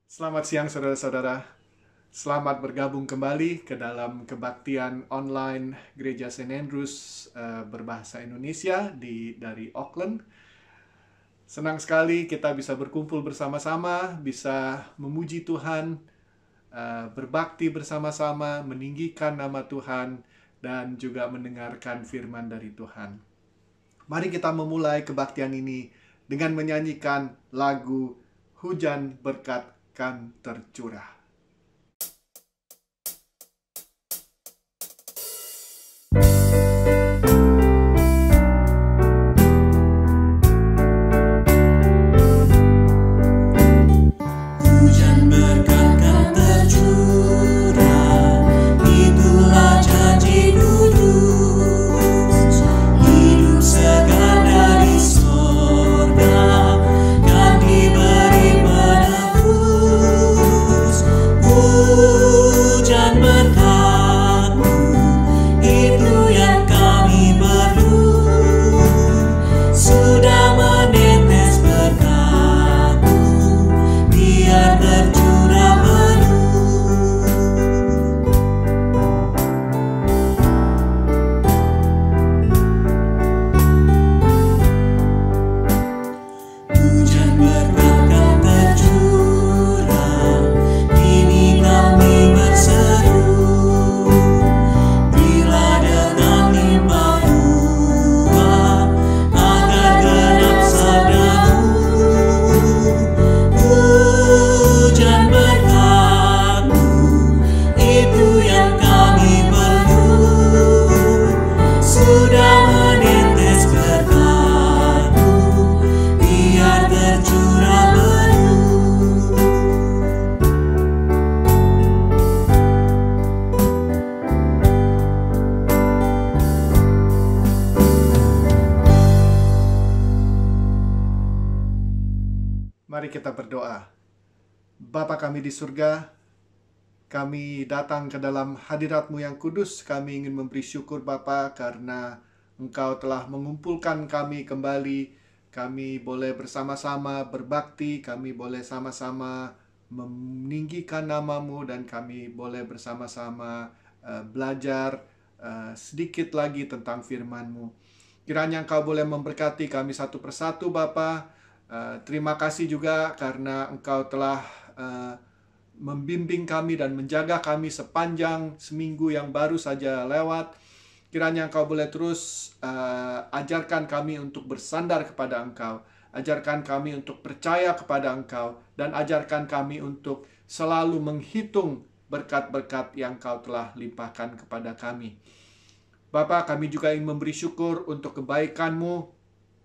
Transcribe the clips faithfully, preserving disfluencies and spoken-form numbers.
Selamat siang saudara-saudara. Selamat bergabung kembali ke dalam kebaktian online Gereja Saint Andrews eh, berbahasa Indonesia di dari Auckland. Senang sekali kita bisa berkumpul bersama-sama, bisa memuji Tuhan, eh, berbakti bersama-sama, meninggikan nama Tuhan, dan juga mendengarkan firman dari Tuhan. Mari kita memulai kebaktian ini dengan menyanyikan lagu Hujan Berkat Kan Tercurah. Hujan berkat kan tercurah, itulah janji kudus. Hidup segar dari sorga kan diberi menebus. Hujan berkat-Mu, itu yang kami perlu. Sudah menetes berkat-Mu, biar tercurah penuh. Hujan berkat kan tercurah, kini kami berseru. Berilah dengan limpah ruah, agar genap sabda-Mu. Hujan berkat-Mu, itu yang kami perlu. Sudah menetes berkat-Mu, biar tercurah penuh. Mari kita berdoa. Bapa kami di surga, kami datang ke dalam hadirat-Mu yang kudus. Kami ingin memberi syukur Bapa karena Engkau telah mengumpulkan kami kembali. Kami boleh bersama-sama berbakti, kami boleh sama-sama meninggikan nama-Mu, dan kami boleh bersama-sama eh, belajar eh, sedikit lagi tentang firman-Mu. Kiranya Engkau boleh memberkati kami satu persatu Bapa. Uh, terima kasih juga karena Engkau telah uh, membimbing kami dan menjaga kami sepanjang seminggu yang baru saja lewat. Kiranya Engkau boleh terus uh, ajarkan kami untuk bersandar kepada Engkau. Ajarkan kami untuk percaya kepada Engkau. Dan ajarkan kami untuk selalu menghitung berkat-berkat yang Engkau telah limpahkan kepada kami. Bapa, kami juga ingin memberi syukur untuk kebaikan-Mu.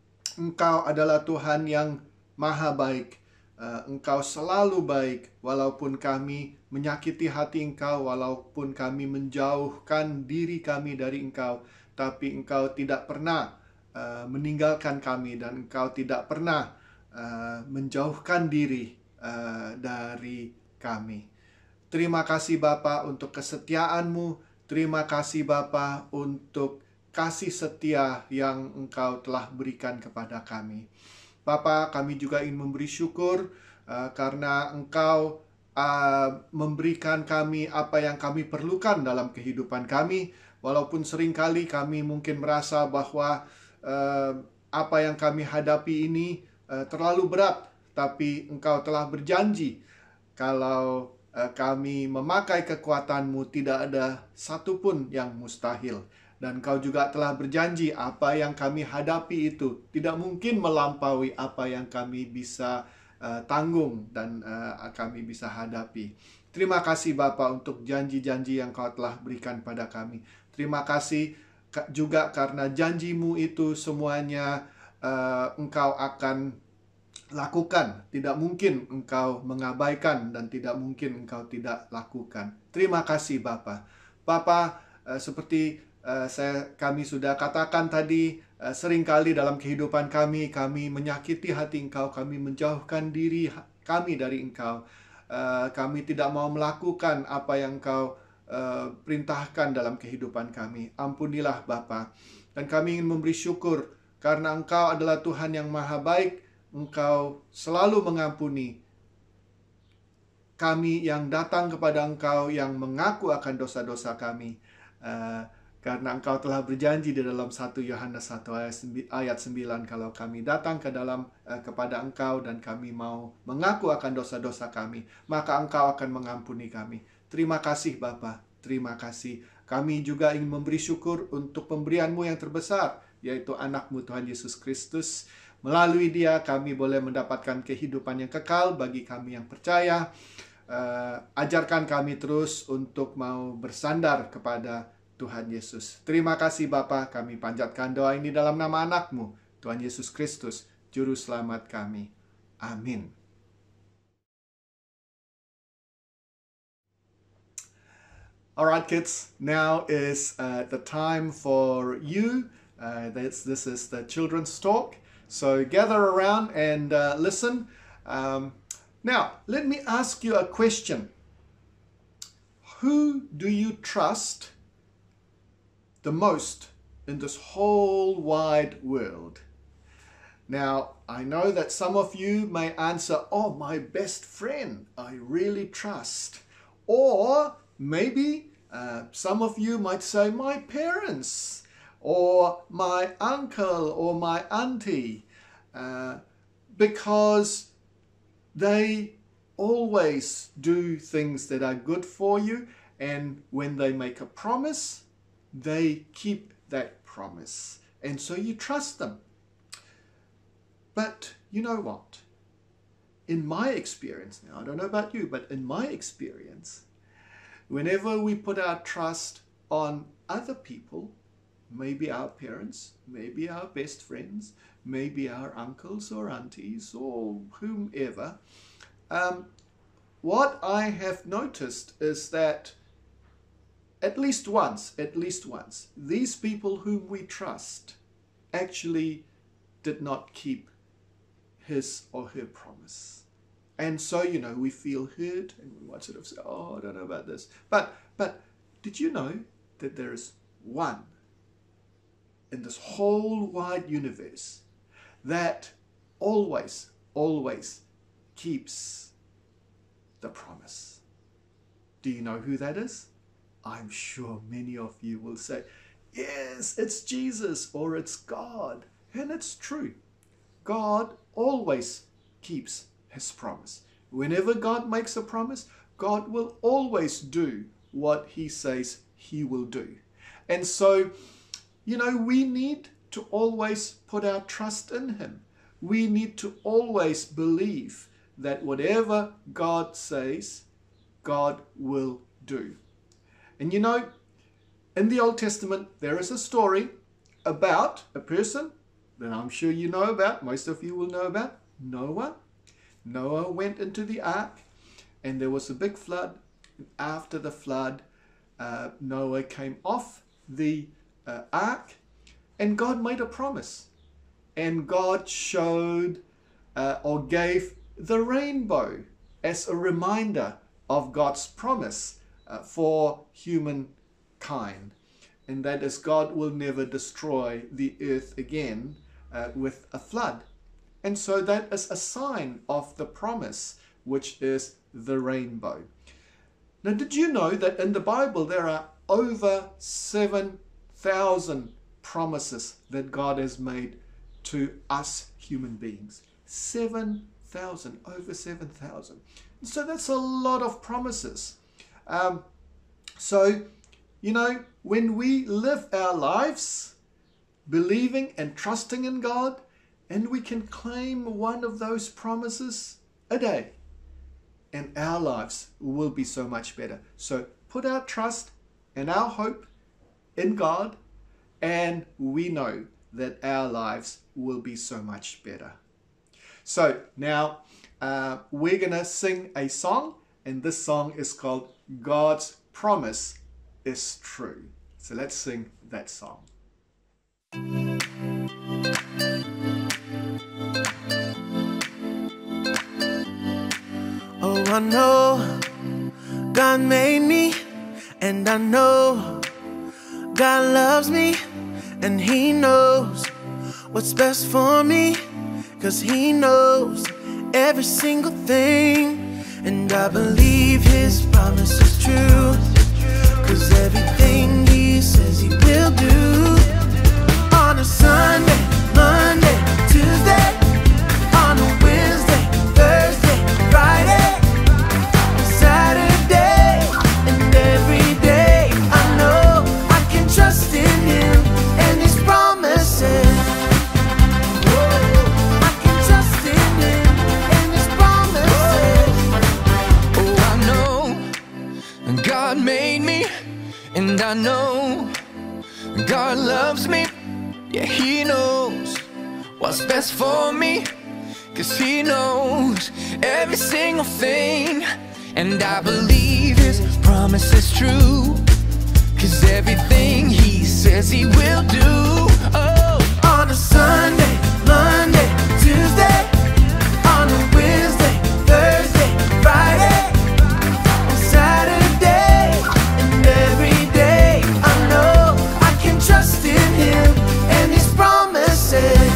Engkau adalah Tuhan yang maha baik. Uh, Engkau selalu baik, walaupun kami menyakiti hati Engkau, walaupun kami menjauhkan diri kami dari Engkau, tapi Engkau tidak pernah uh, meninggalkan kami, dan Engkau tidak pernah uh, menjauhkan diri uh, dari kami. Terima kasih Bapa untuk kesetiaan-Mu. Terima kasih Bapa untuk kasih setia yang Engkau telah berikan kepada kami. Bapa, kami juga ingin memberi syukur uh, karena Engkau uh, memberikan kami apa yang kami perlukan dalam kehidupan kami. Walaupun seringkali kami mungkin merasa bahwa uh, apa yang kami hadapi ini uh, terlalu berat, tapi Engkau telah berjanji kalau uh, kami memakai kekuatan-Mu, tidak ada satupun yang mustahil. Dan Kau juga telah berjanji apa yang kami hadapi itu tidak mungkin melampaui apa yang kami bisa uh, tanggung dan uh, kami bisa hadapi. Terima kasih Bapa untuk janji-janji yang Kau telah berikan pada kami. Terima kasih juga karena janji-Mu itu semuanya uh, Engkau akan lakukan. Tidak mungkin Engkau mengabaikan dan tidak mungkin Engkau tidak lakukan. Terima kasih Bapa. Bapa, uh, seperti Uh, saya kami sudah katakan tadi, uh, seringkali dalam kehidupan kami kami menyakiti hati Engkau, kami menjauhkan diri kami dari Engkau. Uh, kami tidak mau melakukan apa yang Engkau uh, perintahkan dalam kehidupan kami. Ampunilah Bapa. Dan kami ingin memberi syukur karena Engkau adalah Tuhan yang maha baik. Engkau selalu mengampuni kami yang datang kepada Engkau, yang mengaku akan dosa-dosa kami. Uh, karena Engkau telah berjanji di dalam satu Yohanes satu ayat sembilan, kalau kami datang ke dalam uh, kepada Engkau dan kami mau mengaku akan dosa-dosa kami, maka Engkau akan mengampuni kami. Terima kasih Bapa, terima kasih. Kami juga ingin memberi syukur untuk pemberian-Mu yang terbesar, yaitu anak-Mu Tuhan Yesus Kristus. Melalui Dia kami boleh mendapatkan kehidupan yang kekal bagi kami yang percaya. Uh, ajarkan kami terus untuk mau bersandar kepada Tuhan Yesus. Terima kasih Bapa, kami panjatkan doa ini dalam nama anak-Mu, Tuhan Yesus Kristus, Juru Selamat kami. Amin. Alright kids, now is uh, the time for you. Uh, this, this is the children's talk. So gather around and uh, listen. Um, now, let me ask you a question. Who do you trust the most in this whole wide world? Now, I know that some of you may answer, oh, my best friend, I really trust. Or maybe uh, some of you might say, my parents, or my uncle or my auntie, uh, because they always do things that are good for you, and when they make a promise, they keep that promise, and so you trust them. But you know what? In my experience, now I don't know about you, but in my experience, whenever we put our trust on other people, maybe our parents, maybe our best friends, maybe our uncles or aunties or whomever, um, what I have noticed is that at least once, at least once, these people whom we trust actually did not keep his or her promise. And so, you know, we feel hurt and we might sort of say, oh, I don't know about this. But, but did you know that there is one in this whole wide universe that always, always keeps the promise? Do you know who that is? I'm sure many of you will say, yes, it's Jesus or it's God. And it's true. God always keeps his promise. Whenever God makes a promise, God will always do what he says he will do. And so, you know, we need to always put our trust in him. We need to always believe that whatever God says, God will do. And you know, in the Old Testament, there is a story about a person that I'm sure you know about, most of you will know about, Noah. Noah went into the ark and there was a big flood. And after the flood, uh, Noah came off the uh, ark and God made a promise. And God showed uh, or gave the rainbow as a reminder of God's promise uh, for humankind. And that is, God will never destroy the earth again uh, with a flood. And so that is a sign of the promise, which is the rainbow. Now, did you know that in the Bible there are over seven thousand promises that God has made to us human beings? seven thousand, over seven thousand. So that's a lot of promises. Um, so, you know, when we live our lives believing and trusting in God, and we can claim one of those promises a day, and our lives will be so much better. So put our trust and our hope in God, and we know that our lives will be so much better. So now uh, we're going to sing a song, and this song is called God's Promise is True. So let's sing that song. Oh, I know God made me, and I know God loves me, and he knows what's best for me, 'cause he knows every single thing and I believe his promise is true. Cause everything he says he will do. On a Sunday, Monday, Tuesday, on a Wednesday, Thursday, Friday, Saturday, and every day. I know I can trust in him and his promises. I can trust in him and his promises. Oh, I know God made me, and I know God loves me. Yeah, he knows what's best for me, cause he knows every single thing. And I believe his promise is true, cause everything he says he will do. Oh, On a Sunday, Monday, Tuesday, on a Wednesday, Thursday, Friday, and Saturday, and every day. I know I can trust in him and his promises.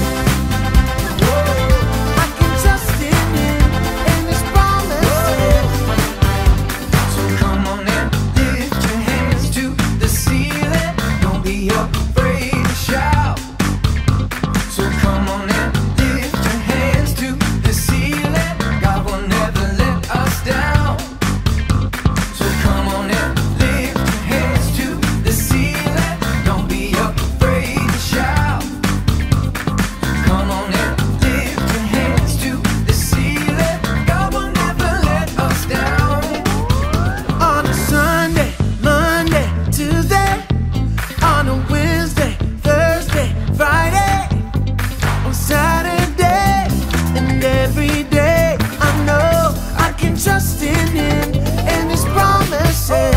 I can trust in him and his promises. so come on and lift your hands to the ceiling. Don't be afraid to shout. So come on and lift your hands to the ceiling. God will never let us down. So come on and lift your hands to the ceiling. Don't be afraid to shout. Come on and lift your hands to the ceiling. God will never let us down. On a Sunday, Monday, Tuesday, on a Wednesday, Thursday, Friday, on Saturday, and every day. I know I can trust in him and his promises.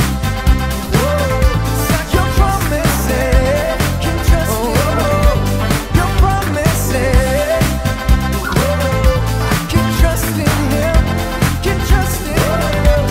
Your promises, can trust in your promises. I can trust in him, can trust in him.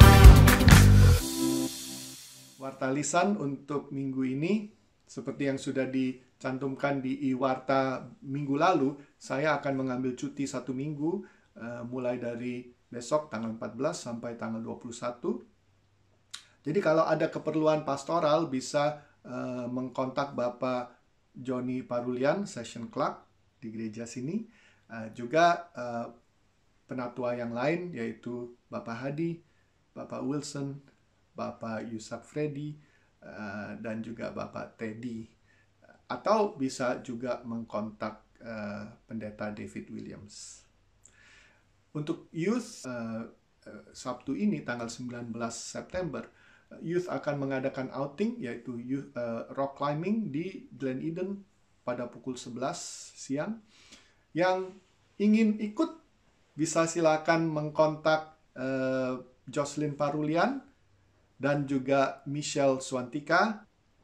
Warta lisan untuk minggu ini, seperti yang sudah dicantumkan di iwarta minggu lalu, saya akan mengambil cuti satu minggu, eh, mulai dari besok tanggal empat belas sampai tanggal dua puluh satu. Jadi kalau ada keperluan pastoral bisa eh, mengkontak Bapak Johnny Parulian, Session Clerk di gereja sini. Eh, juga eh, penatua yang lain yaitu Bapak Hadi, Bapak Wilson, Bapak Yusak Freddy, eh, dan juga Bapak Teddy. Atau bisa juga mengkontak eh, Pendeta David Williams. Untuk youth, eh, eh, Sabtu ini tanggal sembilan belas September, eh, youth akan mengadakan outing yaitu youth, eh, rock climbing di Glen Eden pada pukul sebelas siang. Yang ingin ikut bisa silakan mengkontak eh, Jocelyn Parulian dan juga Michelle Swantika.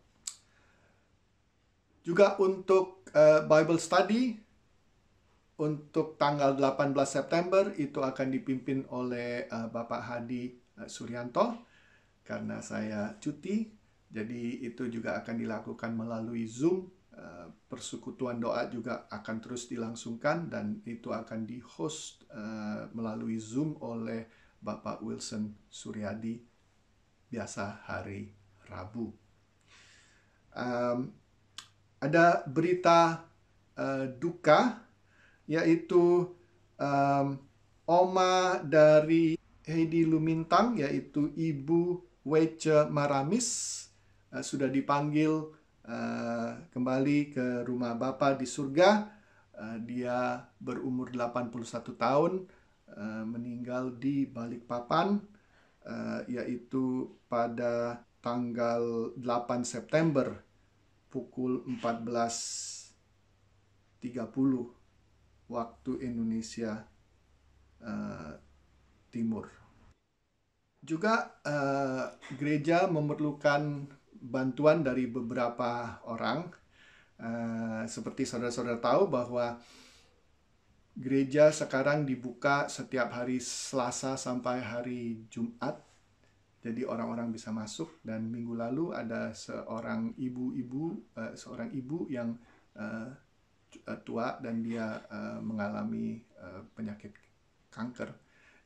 Juga untuk eh, Bible study untuk tanggal delapan belas September itu akan dipimpin oleh eh, Bapak Hadi eh, Suryanto karena saya cuti. Jadi itu juga akan dilakukan melalui Zoom. Eh, persekutuan doa juga akan terus dilangsungkan dan itu akan di-host eh, melalui Zoom oleh Bapak Wilson Suryadi biasa hari Rabu. Um, ada berita uh, duka, yaitu um, oma dari Heidi Lumintang, yaitu Ibu Weiche Maramis, uh, sudah dipanggil uh, kembali ke rumah Bapa di surga. Uh, dia berumur delapan puluh satu tahun, uh, meninggal di Balikpapan, uh, yaitu pada tanggal delapan September pukul empat belas tiga puluh waktu Indonesia uh, Timur. Juga uh, gereja memerlukan bantuan dari beberapa orang. Uh, seperti saudara-saudara tahu bahwa gereja sekarang dibuka setiap hari Selasa sampai hari Jumat. Jadi orang-orang bisa masuk, dan minggu lalu ada seorang ibu-ibu, uh, seorang ibu yang uh, tua dan dia uh, mengalami uh, penyakit kanker.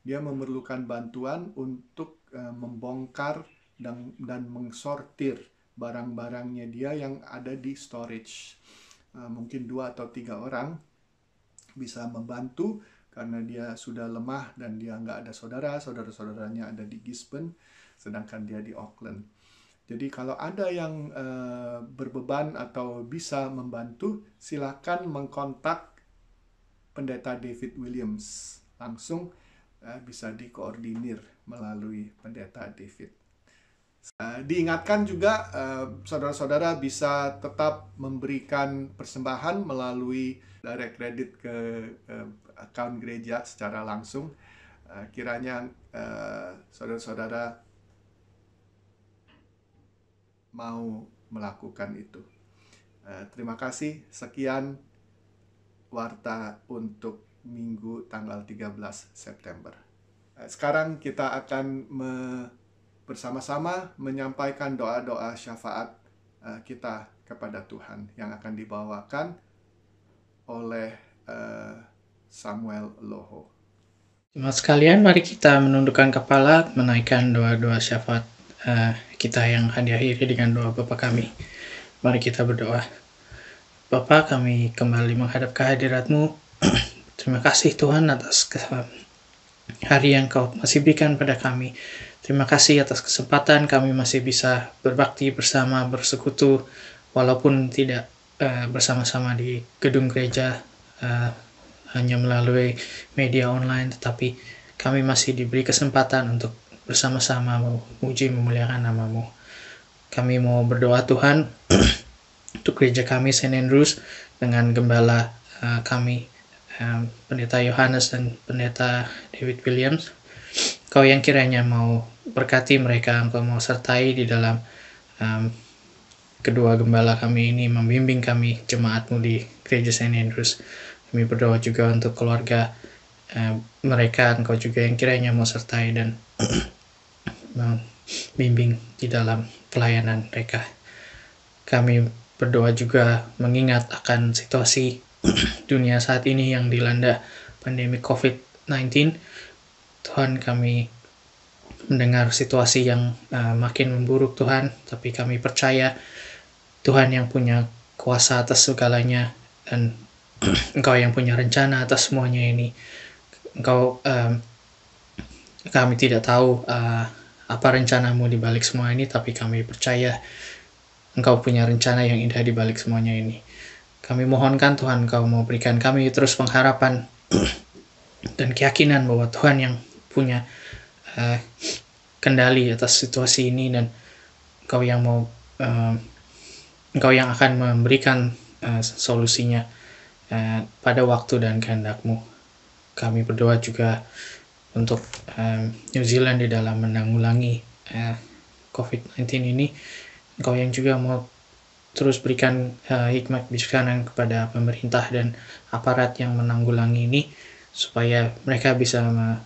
Dia memerlukan bantuan untuk uh, membongkar dan, dan mengsortir barang-barangnya dia yang ada di storage. Uh, mungkin dua atau tiga orang bisa membantu karena dia sudah lemah dan dia nggak ada saudara, saudara-saudaranya ada di Gisborne, sedangkan dia di Auckland. Jadi kalau ada yang uh, berbeban atau bisa membantu, silakan mengkontak Pendeta David Williams langsung. Uh, bisa dikoordinir melalui Pendeta David. Uh, diingatkan juga uh, saudara-saudara bisa tetap memberikan persembahan melalui direct credit ke uh, account gereja secara langsung. Uh, kiranya uh, saudara-saudara mau melakukan itu. Uh, terima kasih. Sekian warta untuk Minggu tanggal tiga belas September. Sekarang kita akan me bersama-sama menyampaikan doa-doa syafaat uh, kita kepada Tuhan yang akan dibawakan oleh uh, Samuel Loho. Jemaat sekalian, mari kita menundukkan kepala, menaikkan doa-doa syafaat uh, kita yang diakhiri dengan doa Bapa kami. Mari kita berdoa. Bapa, kami kembali menghadap kehadirat-Mu. Terima kasih Tuhan atas hari yang Kau masih berikan pada kami. Terima kasih atas kesempatan kami masih bisa berbakti bersama, bersekutu, walaupun tidak uh, bersama-sama di gedung gereja, uh, hanya melalui media online, tetapi kami masih diberi kesempatan untuk bersama-sama memuji memuliakan nama-Mu. Kami mau berdoa Tuhan untuk gereja kami Saint Andrews dengan gembala uh, kami Um, Pendeta Yohanes dan Pendeta David Williams. Kau yang kiranya mau berkati mereka, Engkau mau sertai di dalam um, kedua gembala kami ini, membimbing kami jemaat-Mu di gereja Saint Andrews. Kami berdoa juga untuk keluarga um, mereka, Engkau juga yang kiranya mau sertai dan membimbing di dalam pelayanan mereka. Kami berdoa juga mengingat akan situasi dunia saat ini yang dilanda pandemi covid sembilan belas. Tuhan, kami mendengar situasi yang uh, makin memburuk Tuhan, tapi kami percaya Tuhan yang punya kuasa atas segalanya dan Engkau yang punya rencana atas semuanya ini. Engkau, um, kami tidak tahu uh, apa rencana-Mu di balik semua ini, tapi kami percaya Engkau punya rencana yang indah di balik semuanya ini. Kami mohonkan Tuhan, Kau mau berikan kami terus pengharapan dan keyakinan bahwa Tuhan yang punya uh, kendali atas situasi ini, dan Engkau yang mau uh, Engkau yang akan memberikan uh, solusinya uh, pada waktu dan kehendak-Mu. Kami berdoa juga untuk uh, New Zealand di dalam menanggulangi uh, covid sembilan belas ini. Engkau yang juga mau terus berikan uh, hikmat bijaksana kepada pemerintah dan aparat yang menanggulangi ini, supaya mereka bisa me-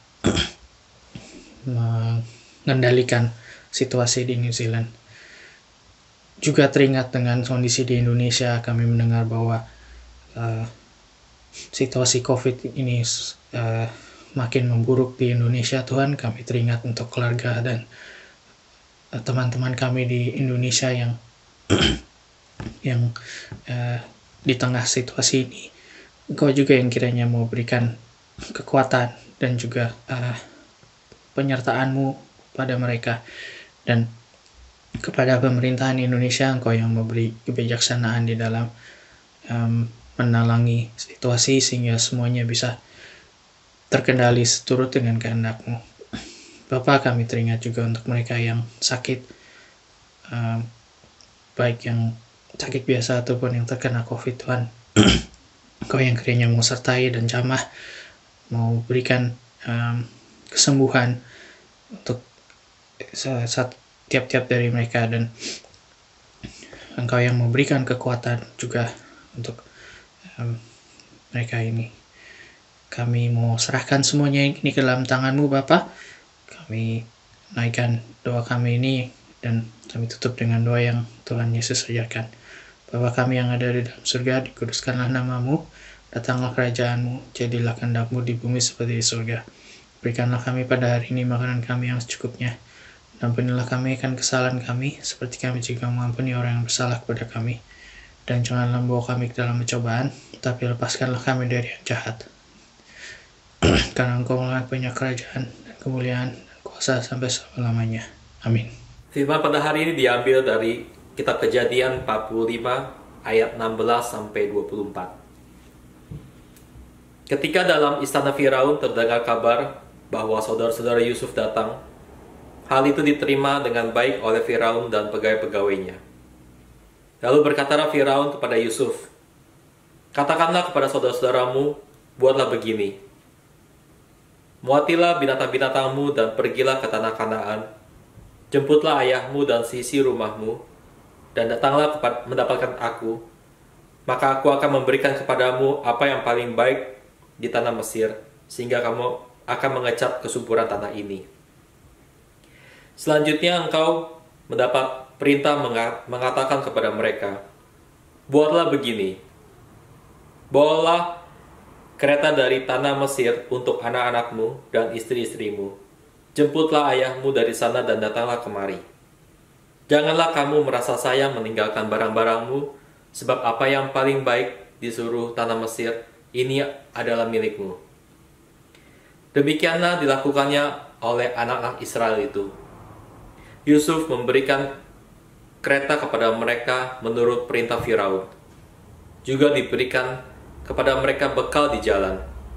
mengendalikan situasi di New Zealand. Juga teringat dengan kondisi di Indonesia, kami mendengar bahwa uh, situasi COVID ini uh, makin memburuk di Indonesia. Tuhan, kami teringat untuk keluarga dan uh, teman-teman kami di Indonesia yang yang uh, di tengah situasi ini. Engkau juga yang kiranya mau berikan kekuatan dan juga uh, penyertaan-Mu pada mereka, dan kepada pemerintahan Indonesia, Engkau yang memberi kebijaksanaan di dalam um, menalangi situasi sehingga semuanya bisa terkendali seturut dengan kehendak-Mu. Bapa, kami teringat juga untuk mereka yang sakit, um, baik yang sakit biasa ataupun yang terkena COVID, Tuhan. Engkau yang kiranya mau sertai dan jamah, mau berikan um, kesembuhan untuk saat tiap-tiap dari mereka, dan Engkau yang memberikan kekuatan juga untuk um, mereka ini. Kami mau serahkan semuanya ini ke dalam tangan-Mu, Bapa. Kami naikkan doa kami ini dan kami tutup dengan doa yang Tuhan Yesus ajarkan. Bapa kami yang ada di dalam surga, dikuduskanlah nama-Mu, datanglah kerajaan-Mu, jadilah kehendak-Mu di bumi seperti di surga. Berikanlah kami pada hari ini makanan kami yang secukupnya. Dan ampunilah kami akan kesalahan kami, seperti kami juga mengampuni orang yang bersalah kepada kami. Dan janganlah membawa kami ke dalam pencobaan, tapi lepaskanlah kami dari yang jahat. Karena Engkau punya kerajaan, dan kemuliaan, dan kuasa sampai selama-lamanya. Amin. Firman pada hari ini diambil dari Kitab Kejadian empat puluh lima, ayat enam belas sampai dua puluh empat. Ketika dalam istana Firaun terdengar kabar bahwa saudara-saudara Yusuf datang, hal itu diterima dengan baik oleh Firaun dan pegawai-pegawainya. Lalu berkatalah Firaun kepada Yusuf, "Katakanlah kepada saudara-saudaramu, buatlah begini. Muatilah binatang-binatangmu dan pergilah ke tanah Kanaan. Jemputlah ayahmu dan sisi rumahmu, dan datanglah kepa- mendapatkan aku. Maka aku akan memberikan kepadamu apa yang paling baik di tanah Mesir, sehingga kamu akan mengecap kesuburan tanah ini. Selanjutnya engkau mendapat perintah mengatakan kepada mereka, buatlah begini, bawalah kereta dari tanah Mesir untuk anak-anakmu dan istri-istrimu. Jemputlah ayahmu dari sana dan datanglah kemari. Janganlah kamu merasa sayang meninggalkan barang-barangmu, sebab apa yang paling baik di seluruh tanah Mesir, ini adalah milikmu." Demikianlah dilakukannya oleh anak-anak Israel itu. Yusuf memberikan kereta kepada mereka menurut perintah Firaun. Juga diberikan kepada mereka bekal di jalan.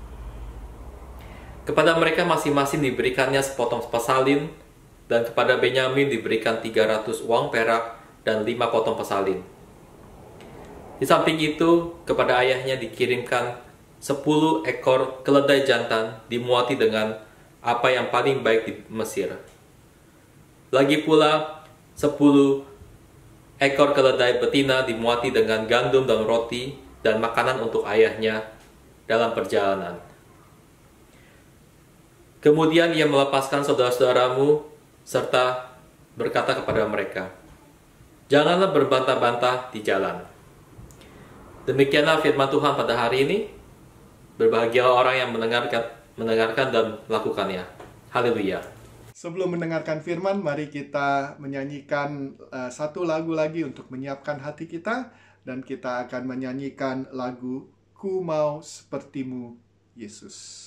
Kepada mereka masing-masing diberikannya sepotong pesalin, dan kepada Benyamin diberikan tiga ratus uang perak dan lima potong pesalin. Di samping itu, kepada ayahnya dikirimkan sepuluh ekor keledai jantan dimuati dengan apa yang paling baik di Mesir. Lagi pula, sepuluh ekor keledai betina dimuati dengan gandum dan roti dan makanan untuk ayahnya dalam perjalanan. Kemudian ia melepaskan saudara-saudaramu serta berkata kepada mereka, "Janganlah berbantah-bantah di jalan." Demikianlah firman Tuhan pada hari ini. Berbahagialah orang yang mendengarkan, mendengarkan dan melakukannya. Haleluya. Sebelum mendengarkan firman, mari kita menyanyikan uh, satu lagu lagi untuk menyiapkan hati kita, dan kita akan menyanyikan lagu Ku Mau Sepertimu, Yesus.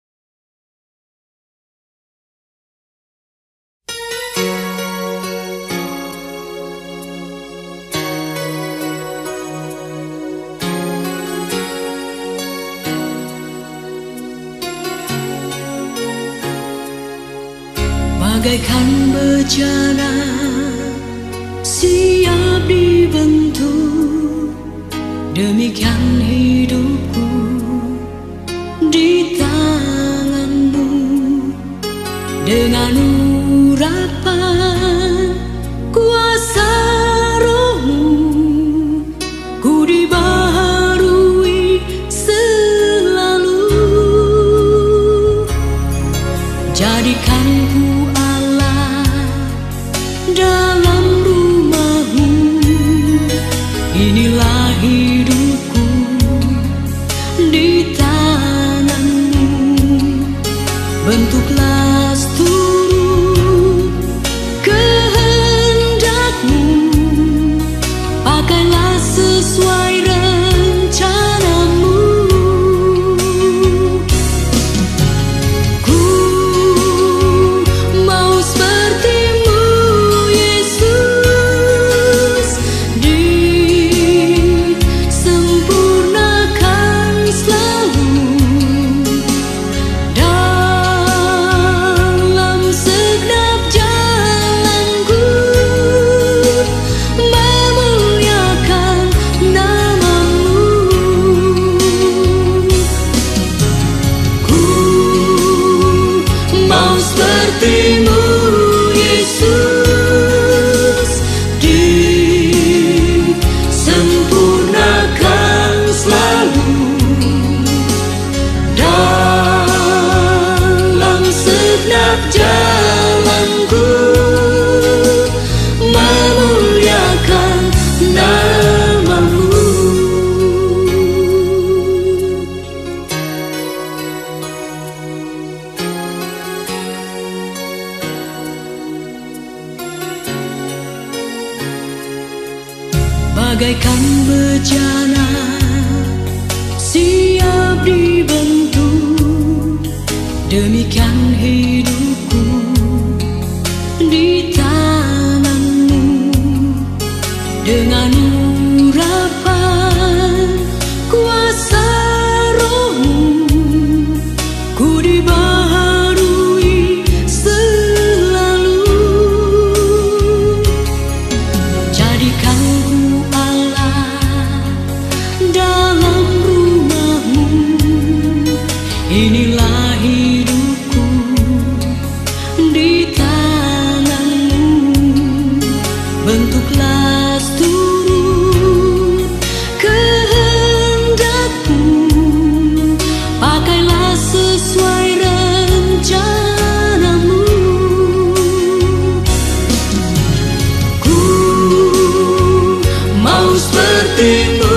Bagaikan bejana siap dibentuk, demikian hidupku di tanganmu. Dengan urapan kuasa rohmu, ku dibaharui selalu. Jadikan ku dalam rumahmu, inilah hidupku di tanganmu. Bentuklah seluruh kehendakmu, pakailah sesuai rencanamu. Ku mau sepertimu, sepertimu Yesus, disempurnakan selalu dalam segenap jalanku, memuliakan namamu. bagaikan bejana siap dibentuk, demikian hidupku di tanganmu. Dengan urapan kuasa rohmu, ku dibaharui selalu. Jadikan ku Allah dalam rumahmu, inilah hidupku di tanganmu. Bentuklah seturut kehendakmu, pakailah sesuai rencanamu. Ku mau seperti-Mu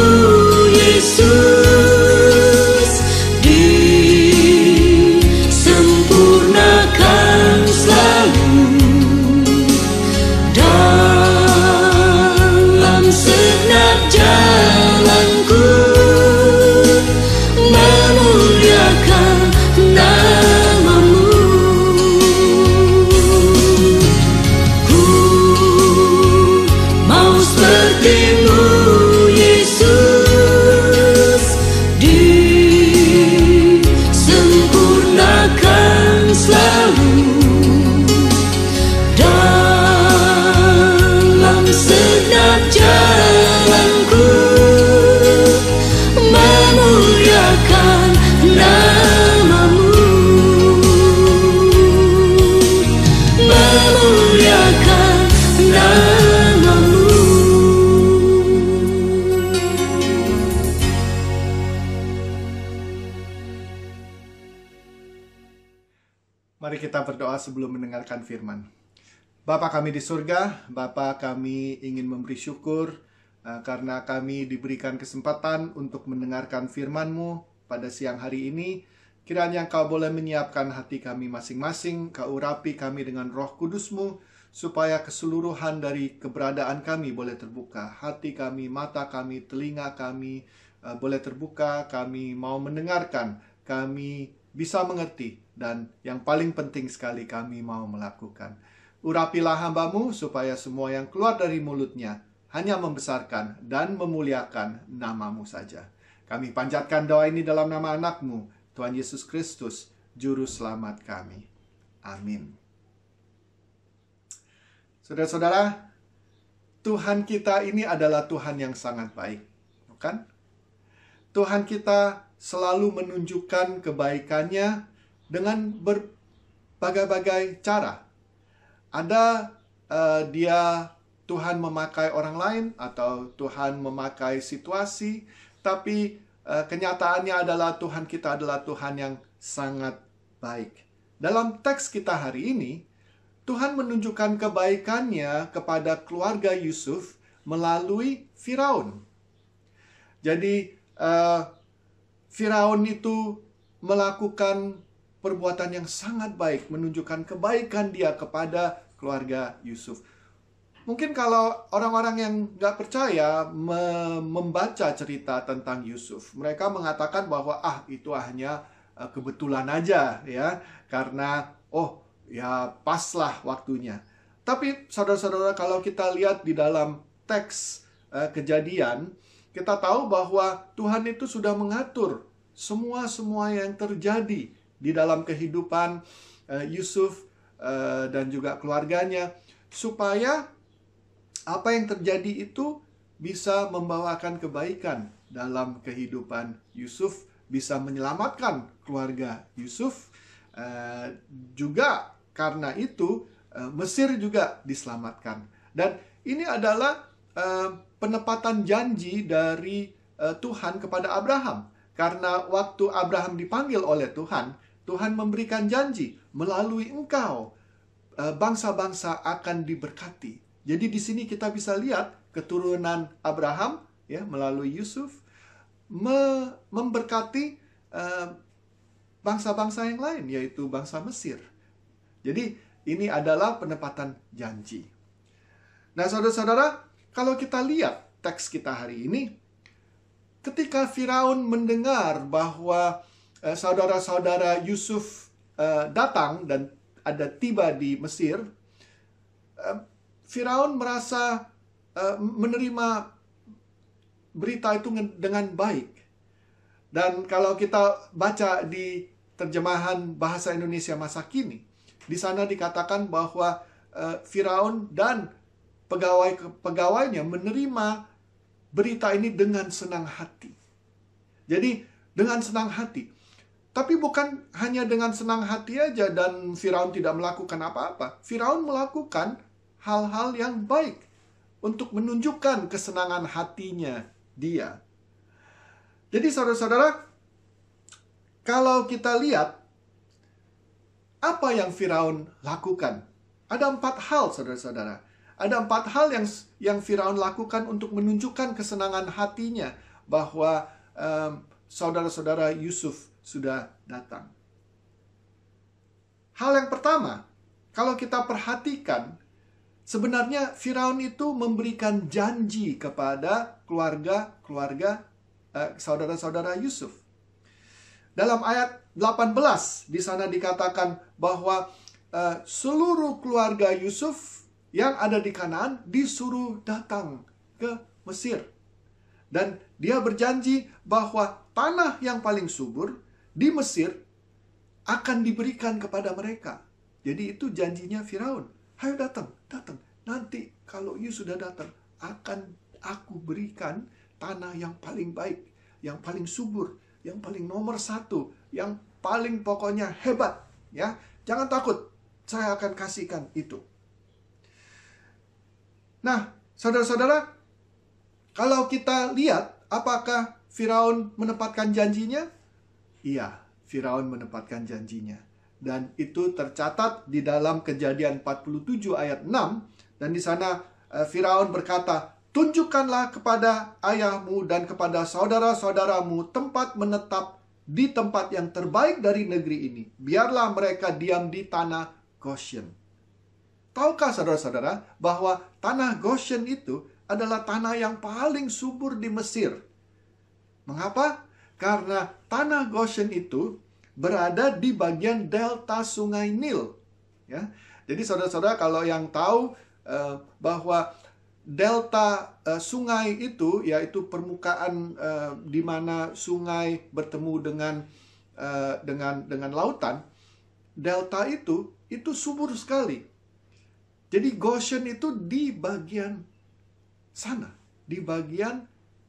Yesus, disempurnakan selalu dalam segenap jalanku, memuliakan nama-Mu. Ku mau seperti-Mu Yesus, disempurnakan selalu dalam segenap jalanku, memuliakan nama-Mu, memuliakan nama-Mu. Mari kita berdoa sebelum mendengarkan firman. Bapa kami di surga, Bapa kami ingin memberi syukur uh, karena kami diberikan kesempatan untuk mendengarkan firman-Mu pada siang hari ini. Kiranya Engkau boleh menyiapkan hati kami masing-masing, Kau urapi kami dengan Roh Kudus-Mu, supaya keseluruhan dari keberadaan kami boleh terbuka. Hati kami, mata kami, telinga kami uh, boleh terbuka, kami mau mendengarkan, kami bisa mengerti, dan yang paling penting sekali kami mau melakukan. Urapilah hamba-Mu supaya semua yang keluar dari mulutnya hanya membesarkan dan memuliakan nama-Mu saja. Kami panjatkan doa ini dalam nama anak-Mu, Tuhan Yesus Kristus, Juru Selamat kami. Amin. Saudara-saudara, Tuhan kita ini adalah Tuhan yang sangat baik, bukan? Tuhan kita selalu menunjukkan kebaikannya dengan berbagai-bagai cara. Ada uh, dia Tuhan memakai orang lain atau Tuhan memakai situasi, tapi uh, kenyataannya adalah Tuhan kita adalah Tuhan yang sangat baik. Dalam teks kita hari ini, Tuhan menunjukkan kebaikannya kepada keluarga Yusuf melalui Firaun. Jadi uh, Firaun itu melakukan perbuatan yang sangat baik, menunjukkan kebaikan dia kepada keluarga Yusuf. Mungkin kalau orang-orang yang nggak percaya me membaca cerita tentang Yusuf, mereka mengatakan bahwa ah itu hanya uh, kebetulan aja ya, karena oh ya paslah waktunya. Tapi saudara-saudara, kalau kita lihat di dalam teks uh, Kejadian, kita tahu bahwa Tuhan itu sudah mengatur semua-semua yang terjadi di dalam kehidupan uh, Yusuf uh, dan juga keluarganya, supaya apa yang terjadi itu bisa membawakan kebaikan dalam kehidupan Yusuf, bisa menyelamatkan keluarga Yusuf. Uh, juga karena itu uh, Mesir juga diselamatkan. Dan ini adalah uh, penepatan janji dari uh, Tuhan kepada Abraham. Karena waktu Abraham dipanggil oleh Tuhan, Tuhan memberikan janji, melalui engkau bangsa-bangsa akan diberkati. Jadi di sini kita bisa lihat keturunan Abraham ya melalui Yusuf me memberkati bangsa-bangsa uh, yang lain, yaitu bangsa Mesir. Jadi ini adalah penepatan janji. Nah saudara-saudara, kalau kita lihat teks kita hari ini, ketika Firaun mendengar bahwa eh, saudara-saudara Yusuf eh, datang dan ada tiba di Mesir, eh, Firaun merasa eh, menerima berita itu dengan baik. Dan kalau kita baca di terjemahan bahasa Indonesia masa kini, di sana dikatakan bahwa uh, Firaun dan pegawai-pegawainya menerima berita ini dengan senang hati. Jadi dengan senang hati. Tapi bukan hanya dengan senang hati aja dan Firaun tidak melakukan apa-apa. Firaun melakukan hal-hal yang baik untuk menunjukkan kesenangan hatinya dia. Jadi saudara-saudara, kalau kita lihat apa yang Firaun lakukan, ada empat hal saudara-saudara. Ada empat hal yang yang Firaun lakukan untuk menunjukkan kesenangan hatinya bahwa um, saudara-saudara Yusuf sudah datang. Hal yang pertama, kalau kita perhatikan, sebenarnya Firaun itu memberikan janji kepada keluarga-keluarga uh, saudara-saudara Yusuf. Dalam ayat delapan belas di sana dikatakan bahwa uh, seluruh keluarga Yusuf yang ada di Kanaan disuruh datang ke Mesir. Dan dia berjanji bahwa tanah yang paling subur di Mesir akan diberikan kepada mereka. Jadi itu janjinya Firaun. Ayo datang, datang. Nanti kalau you sudah datang, akan aku berikan tanah yang paling baik, yang paling subur, yang paling nomor satu, yang paling pokoknya hebat. Ya, jangan takut, saya akan kasihkan itu. Nah, saudara-saudara, kalau kita lihat apakah Firaun menepatkan janjinya? Iya, Firaun menepatkan janjinya. Dan itu tercatat di dalam Kejadian empat puluh tujuh ayat enam. Dan di sana uh, Firaun berkata, tunjukkanlah kepada ayahmu dan kepada saudara-saudaramu tempat menetap di tempat yang terbaik dari negeri ini. Biarlah mereka diam di tanah Goshen. Tahukah saudara-saudara bahwa tanah Goshen itu adalah tanah yang paling subur di Mesir? Mengapa? Karena tanah Goshen itu berada di bagian delta sungai Nil. Ya, jadi saudara-saudara kalau yang tahu uh, bahwa delta uh, sungai itu yaitu permukaan uh, di mana sungai bertemu dengan uh, dengan dengan lautan, delta itu itu subur sekali. Jadi Goshen itu di bagian sana, di bagian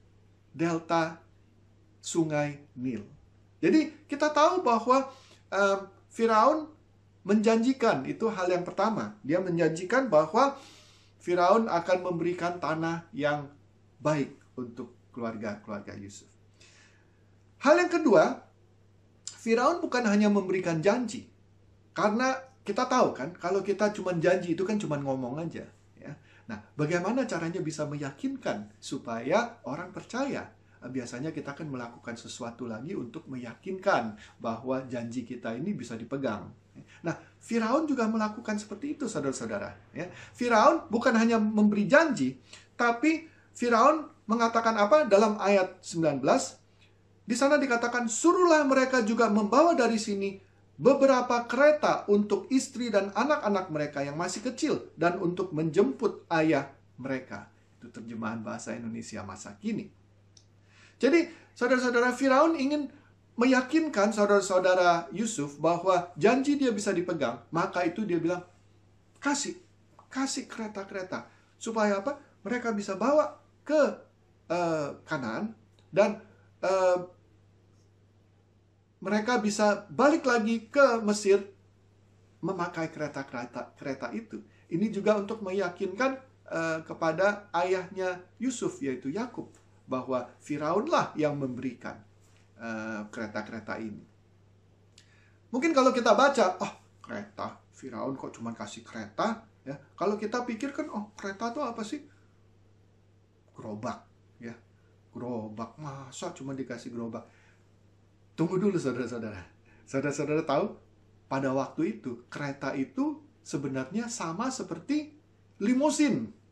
delta sungai Nil. Jadi kita tahu bahwa uh, Firaun menjanjikan, itu hal yang pertama. Dia menjanjikan bahwa Firaun akan memberikan tanah yang baik untuk keluarga-keluarga Yusuf. Hal yang kedua, Firaun bukan hanya memberikan janji. Karena kita tahu kan, kalau kita cuma janji itu kan cuma ngomong aja. Ya. Nah, bagaimana caranya bisa meyakinkan supaya orang percaya? Biasanya kita akan melakukan sesuatu lagi untuk meyakinkan bahwa janji kita ini bisa dipegang. Nah, Firaun juga melakukan seperti itu, saudara-saudara. Ya. Firaun bukan hanya memberi janji, tapi Firaun mengatakan apa? Dalam ayat sembilan belas, di sana dikatakan, suruhlah mereka juga membawa dari sini beberapa kereta untuk istri dan anak-anak mereka yang masih kecil, dan untuk menjemput ayah mereka. Itu terjemahan bahasa Indonesia masa kini. Jadi, saudara-saudara, Firaun ingin meyakinkan saudara-saudara Yusuf bahwa janji dia bisa dipegang. Maka itu dia bilang, kasih, kasih kereta-kereta. Supaya apa? Mereka bisa bawa ke uh, Kanaan. Dan uh, mereka bisa balik lagi ke Mesir memakai kereta-kereta kereta itu. Ini juga untuk meyakinkan uh, kepada ayahnya Yusuf, yaitu Yakub, bahwa Firaunlah yang memberikan uh, kereta-kereta ini. Mungkin kalau kita baca, oh kereta, Firaun kok cuma kasih kereta? Ya, kalau kita pikirkan, oh kereta itu apa sih? Gerobak, ya, gerobak, masa cuma dikasih gerobak? Tunggu dulu saudara-saudara. Saudara-saudara tahu, pada waktu itu kereta itu sebenarnya sama seperti limusin,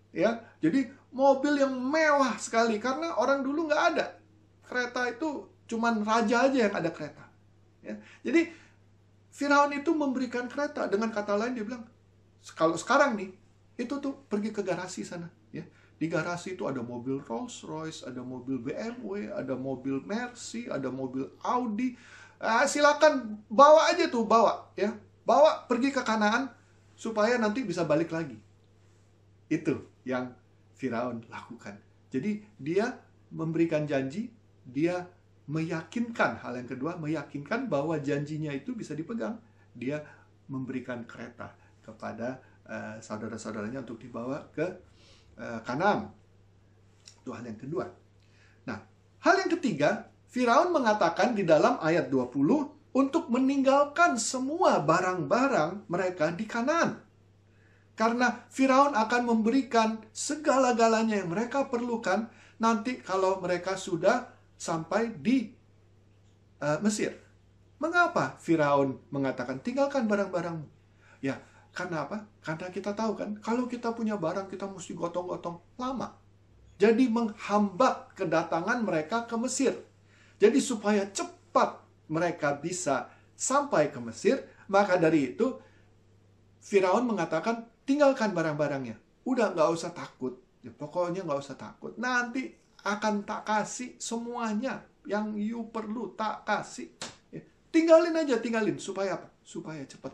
ya. Jadi mobil yang mewah sekali karena orang dulu nggak ada. Kereta itu cuman raja aja yang ada kereta. Ya. Jadi Firaun itu memberikan kereta. Dengan kata lain dia bilang, kalau sekarang nih, itu tuh pergi ke garasi sana. Ya. Di garasi itu ada mobil Rolls Royce, ada mobil B M W, ada mobil Mercy, ada mobil Audi. Ah, silakan bawa aja tuh, bawa. Ya. Bawa pergi ke Kanaan supaya nanti bisa balik lagi. Itu yang Firaun lakukan. Jadi dia memberikan janji, dia meyakinkan, hal yang kedua, meyakinkan bahwa janjinya itu bisa dipegang. Dia memberikan kereta kepada uh, saudara-saudaranya untuk dibawa ke uh, Kanaan. Itu hal yang kedua. Nah, hal yang ketiga, Firaun mengatakan di dalam ayat dua puluh untuk meninggalkan semua barang-barang mereka di Kanaan. Karena Firaun akan memberikan segala-galanya yang mereka perlukan nanti kalau mereka sudah sampai di uh, Mesir. Mengapa Firaun mengatakan tinggalkan barang-barangmu? Ya, karena apa? Karena kita tahu kan, kalau kita punya barang kita mesti gotong-gotong lama. Jadi menghambat kedatangan mereka ke Mesir. Jadi supaya cepat mereka bisa sampai ke Mesir, maka dari itu Firaun mengatakan tinggalkan barang-barangnya. Udah nggak usah takut, ya, pokoknya nggak usah takut. Nanti akan tak kasih semuanya yang you perlu, tak kasih. Ya, tinggalin aja, tinggalin. Supaya apa? Supaya cepat.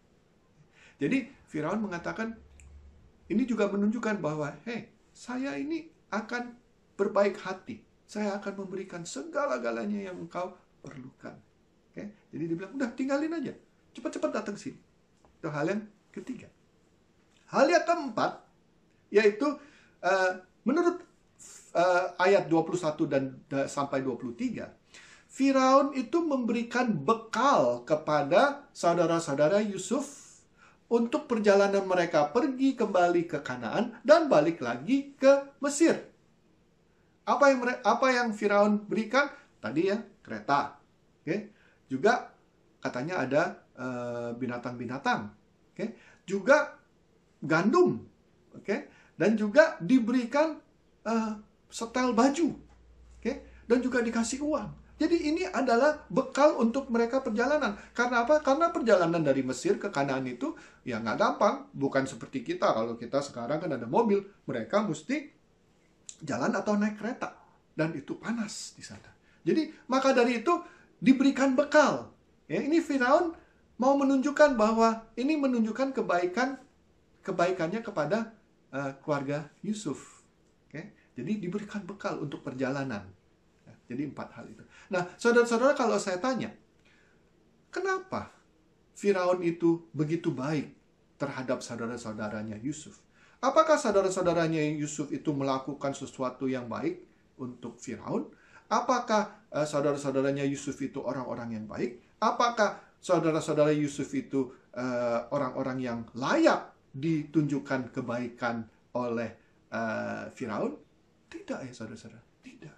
Jadi Firaun mengatakan, ini juga menunjukkan bahwa, hei, saya ini akan berbaik hati. Saya akan memberikan segala-galanya yang engkau perlukan. Oke? Jadi dia bilang, udah tinggalin aja. Cepat-cepat datang sini. Itu hal yang ketiga. Hal yang keempat, yaitu uh, menurut uh, ayat dua puluh satu dan uh, sampai dua puluh tiga, Firaun itu memberikan bekal kepada saudara-saudara Yusuf untuk perjalanan mereka pergi kembali ke Kanaan dan balik lagi ke Mesir. Apa yang apa yang Firaun berikan? Tadi ya, kereta. Oke. Okay. Juga katanya ada binatang-binatang. Uh, Oke. Okay. Juga gandum. Oke. Okay. Dan juga diberikan uh, setel baju. Oke. Okay. Dan juga dikasih uang. Jadi ini adalah bekal untuk mereka perjalanan. Karena apa? Karena perjalanan dari Mesir ke Kanaan itu ya nggak gampang. Bukan seperti kita. Kalau kita sekarang kan ada mobil. Mereka mesti jalan atau naik kereta. Dan itu panas di sana. Jadi maka dari itu diberikan bekal. Ya, ini Firaun mau menunjukkan bahwa ini menunjukkan kebaikan kebaikannya kepada uh, keluarga Yusuf. Okay? Jadi diberikan bekal untuk perjalanan. Ya, jadi empat hal itu. Nah, saudara-saudara, kalau saya tanya, kenapa Firaun itu begitu baik terhadap saudara-saudaranya Yusuf? Apakah saudara-saudaranya Yusuf itu melakukan sesuatu yang baik untuk Firaun? Apakah uh, saudara-saudaranya Yusuf itu orang-orang yang baik? Apakah saudara-saudara Yusuf itu uh, orang-orang yang layak ditunjukkan kebaikan oleh uh, Firaun? Tidak ya saudara-saudara, tidak.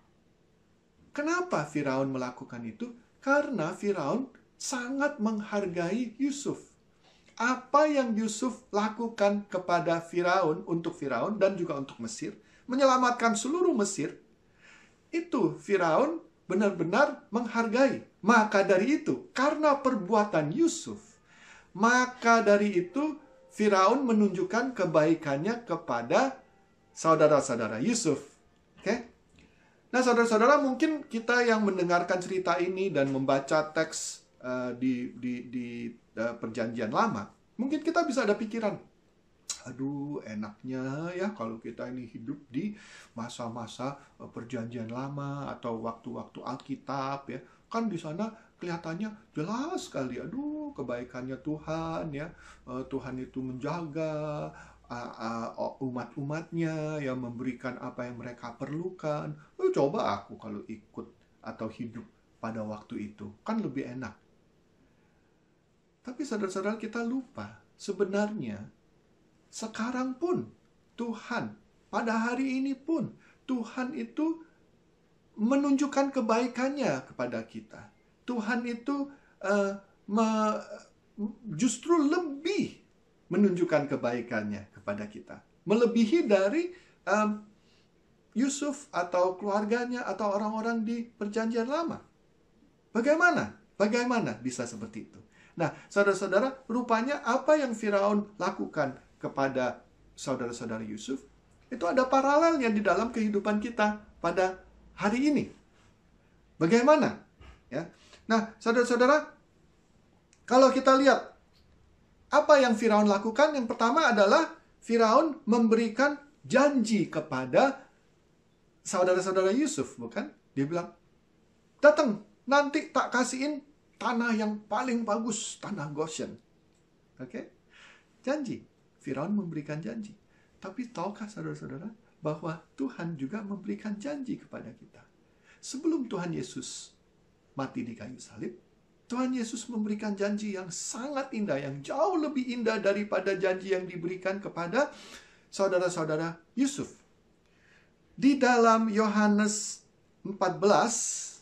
Kenapa Firaun melakukan itu? Karena Firaun sangat menghargai Yusuf. Apa yang Yusuf lakukan kepada Firaun, untuk Firaun dan juga untuk Mesir, menyelamatkan seluruh Mesir, itu Firaun benar-benar menghargai. Maka dari itu, karena perbuatan Yusuf, maka dari itu Firaun menunjukkan kebaikannya kepada saudara-saudara Yusuf. Oke? Okay? Nah, saudara-saudara, mungkin kita yang mendengarkan cerita ini dan membaca teks uh, di di di uh, Perjanjian Lama, mungkin kita bisa ada pikiran, aduh, enaknya ya kalau kita ini hidup di masa-masa uh, Perjanjian Lama atau waktu-waktu Alkitab ya. Kan di sana kelihatannya jelas sekali, aduh, kebaikannya Tuhan ya. Uh, Tuhan itu menjaga Uh, uh, umat-umatnya, yang memberikan apa yang mereka perlukan. Oh, coba aku kalau ikut atau hidup pada waktu itu, kan lebih enak. Tapi saudara-saudara, kita lupa, sebenarnya sekarang pun Tuhan, pada hari ini pun Tuhan itu menunjukkan kebaikannya kepada kita. Tuhan itu uh, me, justru lebih menunjukkan kebaikannya kepada kita. melebihi dari um, Yusuf atau keluarganya atau orang-orang di perjanjian lama. Bagaimana? Bagaimana bisa seperti itu? Nah, saudara-saudara, rupanya apa yang Firaun lakukan kepada saudara-saudara Yusuf, itu ada paralelnya di dalam kehidupan kita pada hari ini. Bagaimana? Ya. Nah, saudara-saudara, kalau kita lihat apa yang Firaun lakukan, yang pertama adalah Firaun memberikan janji kepada saudara-saudara Yusuf, bukan? Dia bilang, datang, nanti tak kasihin tanah yang paling bagus, tanah Goshen. Oke? Okay? Janji. Firaun memberikan janji. Tapi tahukah saudara-saudara bahwa Tuhan juga memberikan janji kepada kita? Sebelum Tuhan Yesus mati di kayu salib, Tuhan Yesus memberikan janji yang sangat indah, yang jauh lebih indah daripada janji yang diberikan kepada saudara-saudara Yusuf. Di dalam Yohanes empat belas,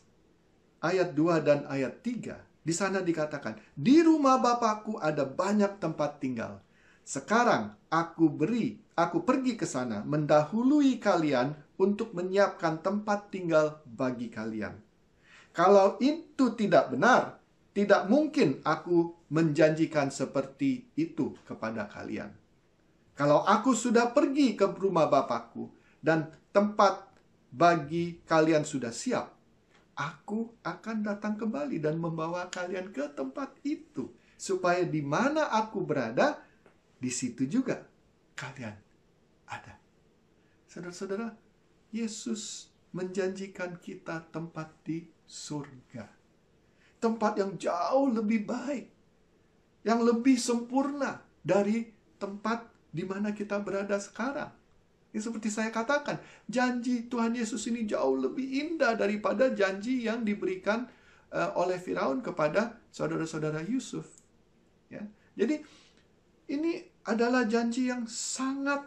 ayat dua dan ayat tiga, di sana dikatakan, di rumah Bapakku ada banyak tempat tinggal. Sekarang aku beri, aku pergi ke sana, mendahului kalian untuk menyiapkan tempat tinggal bagi kalian. Kalau itu tidak benar, tidak mungkin aku menjanjikan seperti itu kepada kalian. Kalau aku sudah pergi ke rumah Bapakku dan tempat bagi kalian sudah siap, aku akan datang kembali dan membawa kalian ke tempat itu, supaya di mana aku berada, di situ juga kalian ada. Saudara-saudara, Yesus menjanjikan kita tempat di surga. Tempat yang jauh lebih baik, yang lebih sempurna dari tempat di mana kita berada sekarang. Ini seperti saya katakan, janji Tuhan Yesus ini jauh lebih indah daripada janji yang diberikan uh, oleh Firaun kepada saudara-saudara Yusuf. Ya. Jadi, ini adalah janji yang sangat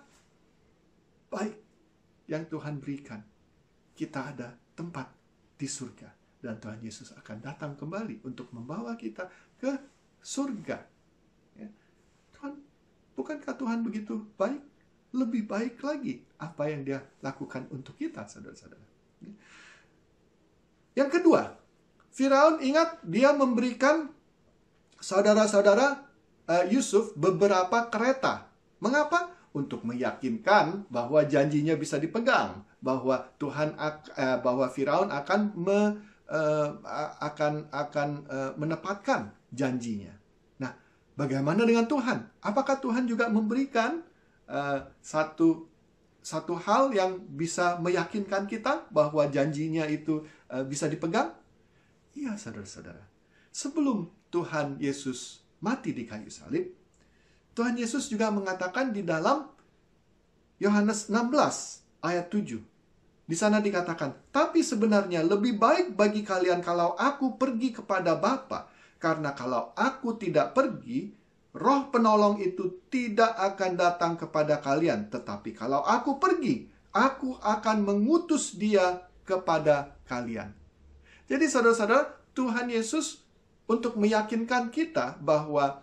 baik yang Tuhan berikan. Kita ada tempat di surga. Dan Tuhan Yesus akan datang kembali untuk membawa kita ke surga. Ya. Tuhan, bukankah Tuhan begitu baik? Lebih baik lagi apa yang dia lakukan untuk kita, saudara-saudara. Yang kedua, Firaun ingat dia memberikan saudara-saudara uh, Yusuf beberapa kereta. Mengapa? Untuk meyakinkan bahwa janjinya bisa dipegang, bahwa Tuhan uh, bahwa Firaun akan me, uh, akan akan uh, menepatkan janjinya. Nah, bagaimana dengan Tuhan? Apakah Tuhan juga memberikan Uh, satu satu hal yang bisa meyakinkan kita bahwa janjinya itu uh, bisa dipegang? Iya, saudara-saudara. Sebelum Tuhan Yesus mati di kayu salib, Tuhan Yesus juga mengatakan di dalam Yohanes enam belas ayat tujuh. Di sana dikatakan, tapi sebenarnya lebih baik bagi kalian kalau aku pergi kepada Bapa, karena kalau aku tidak pergi, Roh penolong itu tidak akan datang kepada kalian. Tetapi kalau aku pergi, aku akan mengutus dia kepada kalian. Jadi saudara-saudara, Tuhan Yesus untuk meyakinkan kita bahwa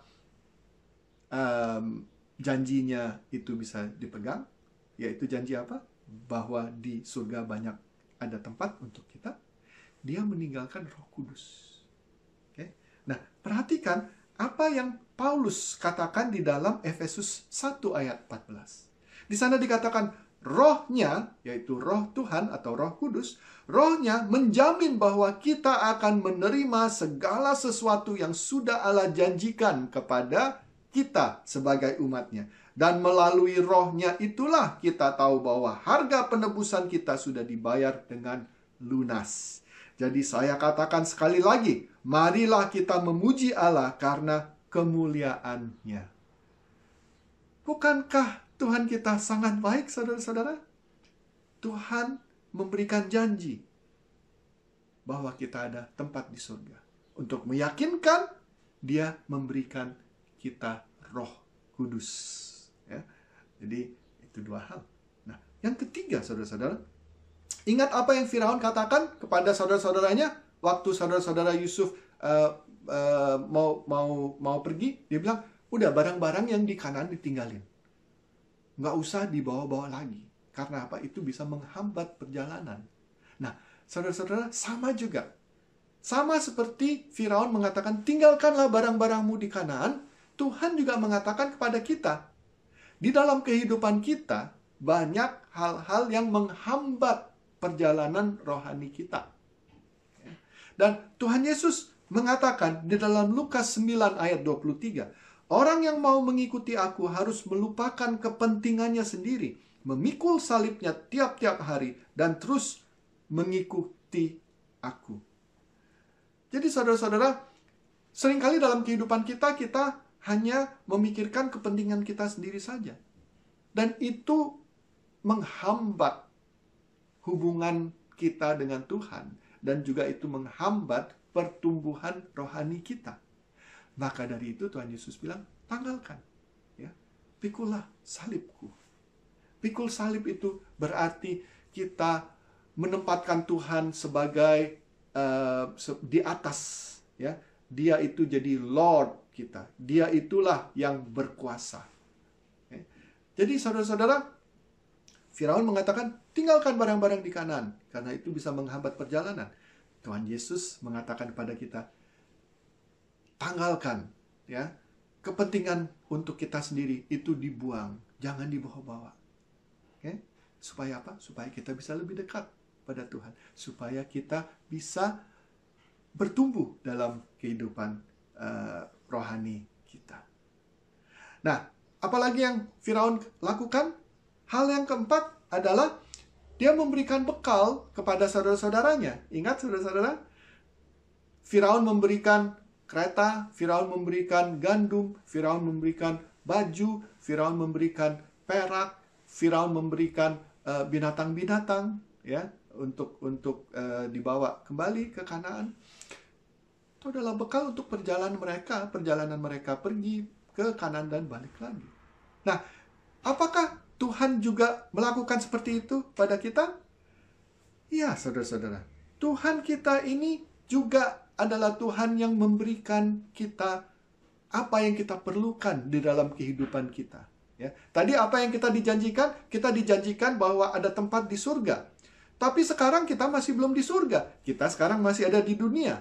um, janjinya itu bisa dipegang. Yaitu janji apa? Bahwa di surga banyak ada tempat untuk kita. Dia meninggalkan Roh Kudus. Oke? Nah, perhatikan apa yang Paulus katakan di dalam Efesus satu ayat empat belas. Di sana dikatakan rohnya, yaitu roh Tuhan atau Roh Kudus, rohnya menjamin bahwa kita akan menerima segala sesuatu yang sudah Allah janjikan kepada kita sebagai umatnya. Dan melalui rohnya itulah kita tahu bahwa harga penebusan kita sudah dibayar dengan lunas. Jadi saya katakan sekali lagi, marilah kita memuji Allah karena kemuliaan-Nya. Bukankah Tuhan kita sangat baik, saudara-saudara? Tuhan memberikan janji bahwa kita ada tempat di surga. Untuk meyakinkan, Dia memberikan kita Roh Kudus. Ya. Jadi itu dua hal. Nah, yang ketiga, saudara-saudara, ingat apa yang Firaun katakan kepada saudara-saudaranya waktu saudara-saudara Yusuf uh, uh, mau mau mau pergi? Dia bilang, udah barang-barang yang di Kanaan ditinggalin. nggak usah dibawa-bawa lagi. Karena apa? Itu bisa menghambat perjalanan. Nah, saudara-saudara, sama juga. Sama seperti Firaun mengatakan, tinggalkanlah barang-barangmu di Kanaan, Tuhan juga mengatakan kepada kita, di dalam kehidupan kita, banyak hal-hal yang menghambat perjalanan rohani kita. Dan Tuhan Yesus mengatakan di dalam Lukas sembilan ayat dua puluh tiga, orang yang mau mengikuti aku harus melupakan kepentingannya sendiri, memikul salibnya tiap-tiap hari, dan terus mengikuti aku. Jadi saudara-saudara, seringkali dalam kehidupan kita, kita hanya memikirkan kepentingan kita sendiri saja. Dan itu menghambat hubungan kita dengan Tuhan. Dan juga itu menghambat pertumbuhan rohani kita. Maka dari itu Tuhan Yesus bilang, tanggalkan. Ya, pikullah salibku. Pikul salib itu berarti kita menempatkan Tuhan sebagai uh, di atas. Ya, Dia itu jadi Lord kita. Dia itulah yang berkuasa. Ya. Jadi saudara-saudara, Firaun mengatakan, tinggalkan barang-barang di Kanaan, karena itu bisa menghambat perjalanan. Tuhan Yesus mengatakan kepada kita, tanggalkan, ya, kepentingan untuk kita sendiri itu dibuang, jangan dibawa-bawa. Oke? Supaya apa? Supaya kita bisa lebih dekat pada Tuhan, supaya kita bisa bertumbuh dalam kehidupan uh, rohani kita. Nah, apalagi yang Firaun lakukan? Hal yang keempat adalah dia memberikan bekal kepada saudara-saudaranya. Ingat saudara-saudara? Firaun memberikan kereta, Firaun memberikan gandum, Firaun memberikan baju, Firaun memberikan perak, Firaun memberikan uh, binatang-binatang, ya, untuk untuk uh, dibawa kembali ke Kanaan. Itu adalah bekal untuk perjalanan mereka, perjalanan mereka pergi ke Kanaan dan balik lagi. Nah, apakah Tuhan juga melakukan seperti itu pada kita? Ya, saudara-saudara. Tuhan kita ini juga adalah Tuhan yang memberikan kita apa yang kita perlukan di dalam kehidupan kita. Ya. Tadi apa yang kita dijanjikan? Kita dijanjikan bahwa ada tempat di surga. Tapi sekarang kita masih belum di surga. Kita sekarang masih ada di dunia.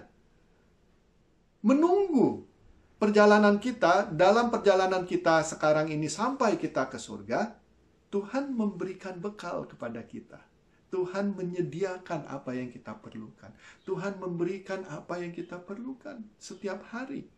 Menunggu perjalanan kita, dalam perjalanan kita sekarang ini sampai kita ke surga, Tuhan memberikan bekal kepada kita. Tuhan menyediakan apa yang kita perlukan. Tuhan memberikan apa yang kita perlukan setiap hari.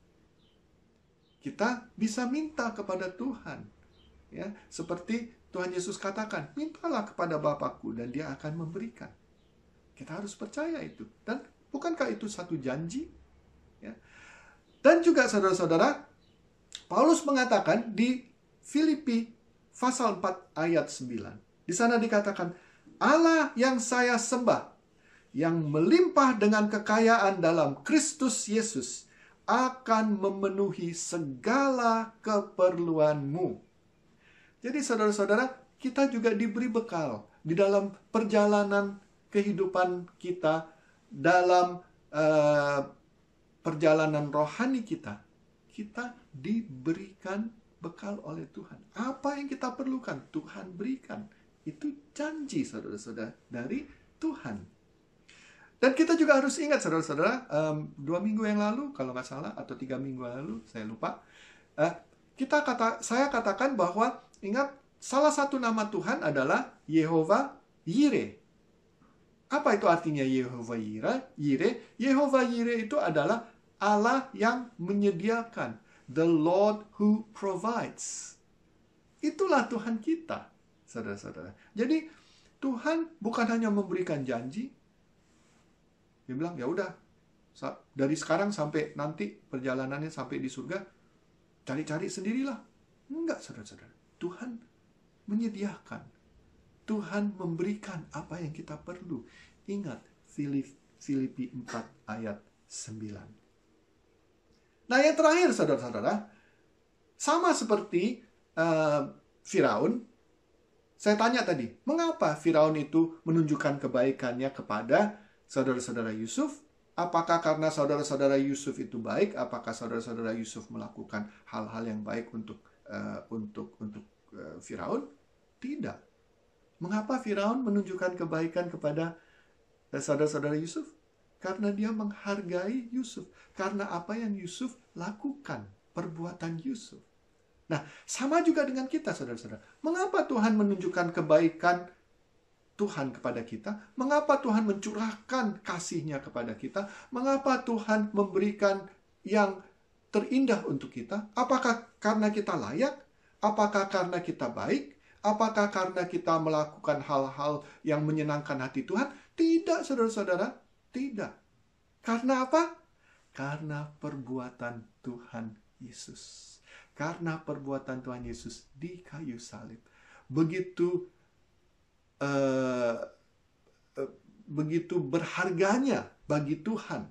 Kita bisa minta kepada Tuhan. Ya, seperti Tuhan Yesus katakan, mintalah kepada Bapakku dan Dia akan memberikan. Kita harus percaya itu. Dan bukankah itu satu janji? Ya. Dan juga saudara-saudara, Paulus mengatakan di Filipi pasal empat ayat sembilan. Di sana dikatakan, Allah yang saya sembah, yang melimpah dengan kekayaan dalam Kristus Yesus, akan memenuhi segala keperluanmu. Jadi saudara-saudara, kita juga diberi bekal di dalam perjalanan kehidupan kita, dalam uh, perjalanan rohani kita. Kita diberikan bekal oleh Tuhan. Apa yang kita perlukan, Tuhan berikan. Itu janji, saudara-saudara, dari Tuhan. Dan kita juga harus ingat, saudara-saudara, um, dua minggu yang lalu, kalau nggak salah, atau tiga minggu yang lalu, saya lupa, uh, kita kata, saya katakan bahwa, ingat, salah satu nama Tuhan adalah Yehova Yire. Apa itu artinya Yehova Yire? Yire, Yehova Yire itu adalah Allah yang menyediakan. The Lord who provides. Itulah Tuhan kita, saudara-saudara. Jadi, Tuhan bukan hanya memberikan janji. Dia bilang, ya udah, dari sekarang sampai nanti perjalanannya sampai di surga, cari-cari sendirilah. Enggak, saudara-saudara. Tuhan menyediakan. Tuhan memberikan apa yang kita perlu. Ingat, Filipi empat ayat sembilan. Nah, yang terakhir, saudara-saudara, sama seperti uh, Firaun, saya tanya tadi, mengapa Firaun itu menunjukkan kebaikannya kepada saudara-saudara Yusuf? Apakah karena saudara-saudara Yusuf itu baik? Apakah saudara-saudara Yusuf melakukan hal-hal yang baik untuk uh, untuk untuk uh, Firaun? Tidak. Mengapa Firaun menunjukkan kebaikan kepada uh, saudara-saudara Yusuf? Karena dia menghargai Yusuf. Karena apa yang Yusuf lakukan, perbuatan Yusuf. Nah, sama juga dengan kita, saudara-saudara. Mengapa Tuhan menunjukkan kebaikan Tuhan kepada kita? Mengapa Tuhan mencurahkan kasih-Nya kepada kita? Mengapa Tuhan memberikan yang terindah untuk kita? Apakah karena kita layak? Apakah karena kita baik? Apakah karena kita melakukan hal-hal yang menyenangkan hati Tuhan? Tidak, saudara-saudara. Tidak. Karena apa? Karena perbuatan Tuhan Yesus. Karena perbuatan Tuhan Yesus di kayu salib. Begitu uh, uh, begitu berharganya bagi Tuhan.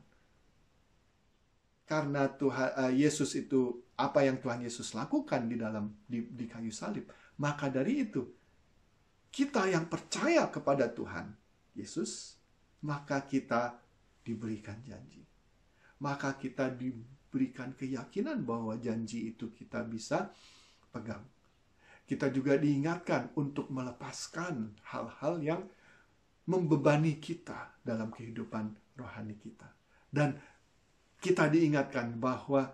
Karena Tuhan uh, Yesus itu, apa yang Tuhan Yesus lakukan di dalam di, di kayu salib. Maka dari itu, kita yang percaya kepada Tuhan Yesus, maka kita diberikan janji. Maka kita diberikan keyakinan bahwa janji itu kita bisa pegang. Kita juga diingatkan untuk melepaskan hal-hal yang membebani kita dalam kehidupan rohani kita. Dan kita diingatkan bahwa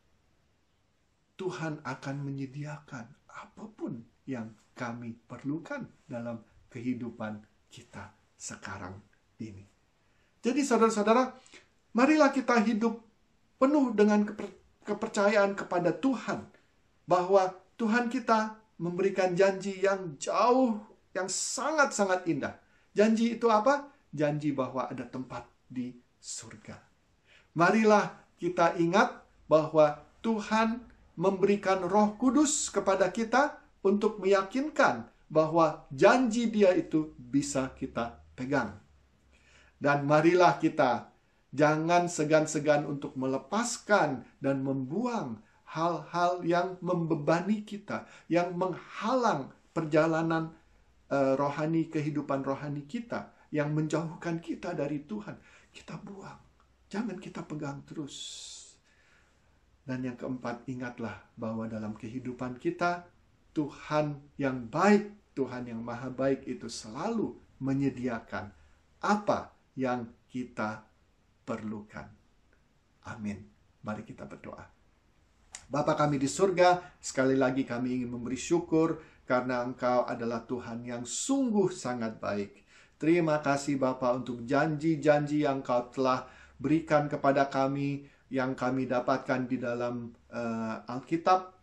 Tuhan akan menyediakan apapun yang kami perlukan dalam kehidupan kita sekarang ini. Jadi saudara-saudara, marilah kita hidup penuh dengan keper- kepercayaan kepada Tuhan. Bahwa Tuhan kita memberikan janji yang jauh, yang sangat-sangat indah. Janji itu apa? Janji bahwa ada tempat di surga. Marilah kita ingat bahwa Tuhan memberikan Roh Kudus kepada kita untuk meyakinkan bahwa janji Dia itu bisa kita pegang. Dan marilah kita jangan segan-segan untuk melepaskan dan membuang hal-hal yang membebani kita, yang menghalang perjalanan uh, rohani, kehidupan rohani kita, yang menjauhkan kita dari Tuhan. Kita buang. Jangan kita pegang terus. Dan yang keempat, ingatlah bahwa dalam kehidupan kita, Tuhan yang baik, Tuhan yang maha baik itu selalu menyediakan apa yang kita perlukan. Amin. Mari kita berdoa. Bapa kami di surga, sekali lagi kami ingin memberi syukur karena Engkau adalah Tuhan yang sungguh sangat baik. Terima kasih Bapa untuk janji-janji yang Engkau telah berikan kepada kami, yang kami dapatkan di dalam uh, Alkitab.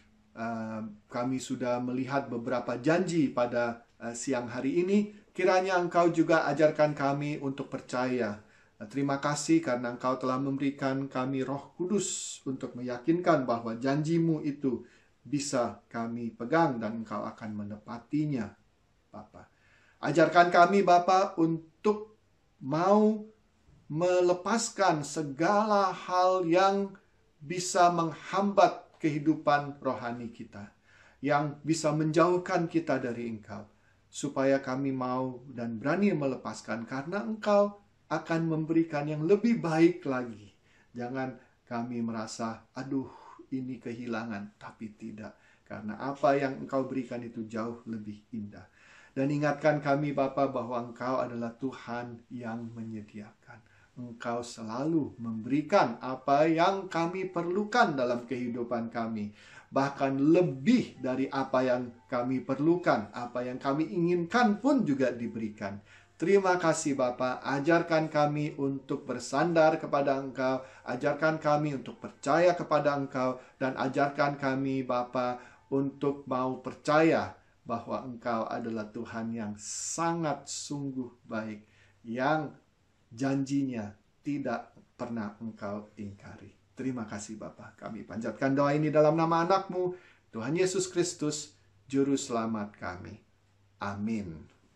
Uh, kami sudah melihat beberapa janji pada uh, siang hari ini. Kiranya Engkau juga ajarkan kami untuk percaya. Terima kasih karena Engkau telah memberikan kami Roh Kudus untuk meyakinkan bahwa janji-Mu itu bisa kami pegang dan Engkau akan menepatinya, Bapa. Ajarkan kami, Bapa, untuk mau melepaskan segala hal yang bisa menghambat kehidupan rohani kita, yang bisa menjauhkan kita dari Engkau. Supaya kami mau dan berani melepaskan karena Engkau akan memberikan yang lebih baik lagi. Jangan kami merasa, aduh ini kehilangan. Tapi tidak. Karena apa yang Engkau berikan itu jauh lebih indah. Dan ingatkan kami Bapa bahwa Engkau adalah Tuhan yang menyediakan. Engkau selalu memberikan apa yang kami perlukan dalam kehidupan kami. Bahkan lebih dari apa yang kami perlukan, apa yang kami inginkan pun juga diberikan. Terima kasih Bapa, ajarkan kami untuk bersandar kepada Engkau, ajarkan kami untuk percaya kepada Engkau, dan ajarkan kami Bapa untuk mau percaya bahwa Engkau adalah Tuhan yang sangat sungguh baik, yang janjinya tidak pernah Engkau ingkari. Terima kasih Bapa. Kami panjatkan doa ini dalam nama anak-Mu, Tuhan Yesus Kristus, Juru Selamat kami. Amin.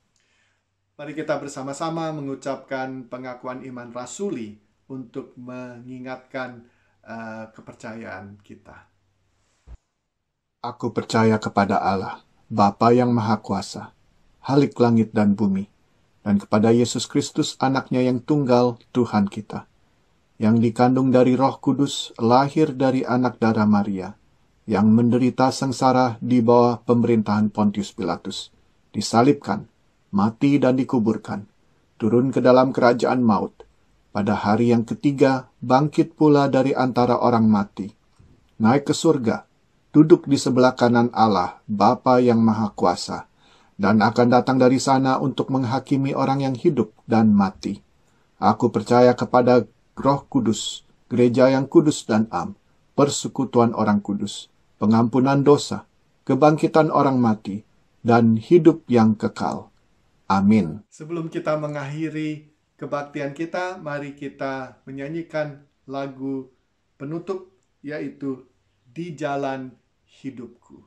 Mari kita bersama-sama mengucapkan pengakuan iman rasuli untuk mengingatkan uh, kepercayaan kita. Aku percaya kepada Allah, Bapa yang Maha Kuasa, Halik langit dan bumi, dan kepada Yesus Kristus, Anak-Nya yang tunggal, Tuhan kita, yang dikandung dari Roh Kudus, lahir dari anak darah Maria, yang menderita sengsara di bawah pemerintahan Pontius Pilatus, disalibkan, mati dan dikuburkan, turun ke dalam kerajaan maut. Pada hari yang ketiga, bangkit pula dari antara orang mati, naik ke surga, duduk di sebelah kanan Allah, Bapa yang Maha Kuasa, dan akan datang dari sana untuk menghakimi orang yang hidup dan mati. Aku percaya kepada Roh Kudus, gereja yang kudus dan am, persekutuan orang kudus, pengampunan dosa, kebangkitan orang mati, dan hidup yang kekal. Amin. Sebelum kita mengakhiri kebaktian kita, mari kita menyanyikan lagu penutup, yaitu Di Jalan Hidupku.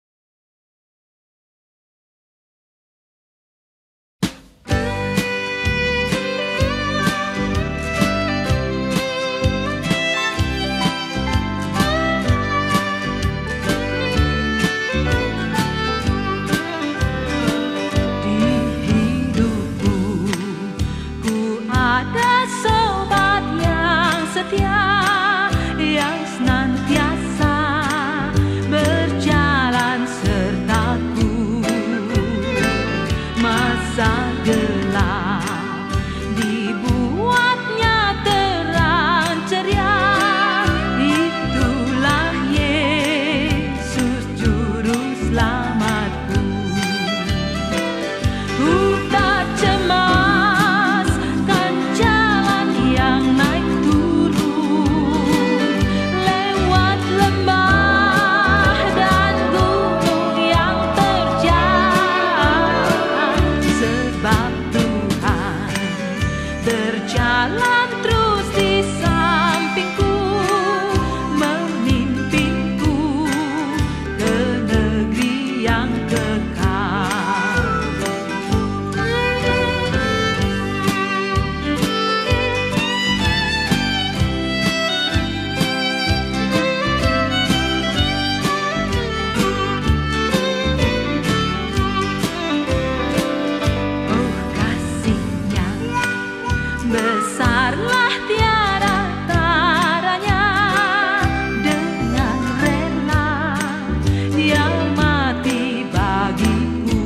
Yang senantiasa berjalan sertaku, masa gelap dibuatnya terang ceria. Itulah Yesus juru selamatku. Ku tak cemas kan jalan yang naik turun, lewat lembah dan gunung yang terjal, sebab Tuhan berjalan terus di sampingku, memimpinku ke negeri yang kekal. Oh kasih-Nya besarlah tiada taranya, dengan rela Dia mati bagiku.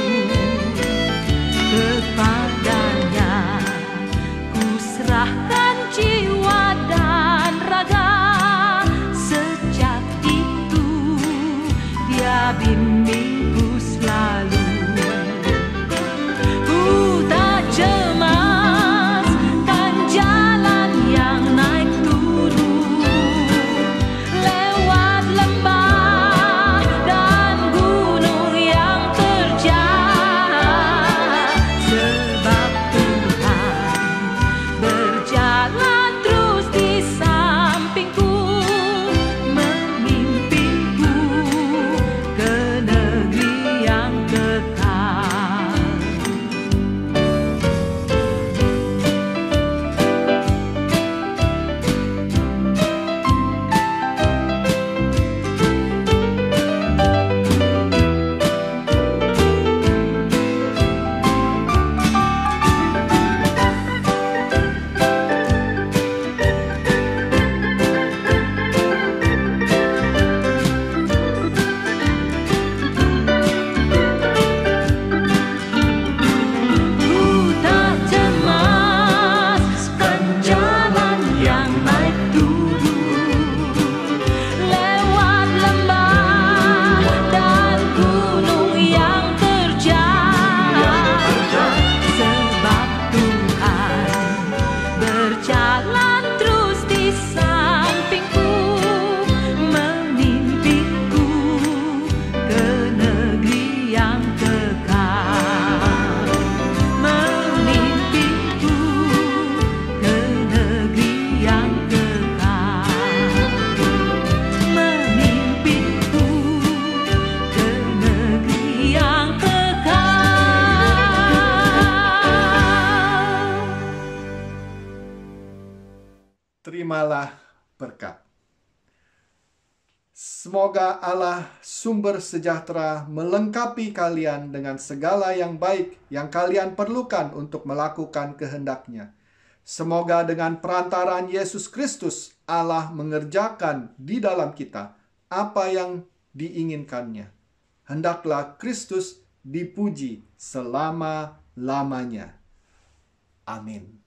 Kepadanya ku serahkan jiwa dan raga, sejak itu Dia bimbingku selalu. Ku tak cemas kan jalan yang naik turun, lewat lembah dan gunung yang terjal, sebab Tuhan berjalan terus di sampingku, memimpinku ke negeri yang kekal. Ku tak cemas kan jalan yang naik turun, lewat lembah dan gunung yang terjal, sebab Tuhan berjalan terus di sampingku, memimpinku ke negeri yang kekal, memimpinku ke negeri yang kekal, memimpinku ke negeri yang kekal. Terimalah berkat. Semoga Allah sumber sejahtera melengkapi kalian dengan segala yang baik yang kalian perlukan untuk melakukan kehendak-Nya. Semoga dengan perantaraan Yesus Kristus, Allah mengerjakan di dalam kita apa yang diinginkannya. Hendaklah Kristus dipuji selama-lamanya. Amin.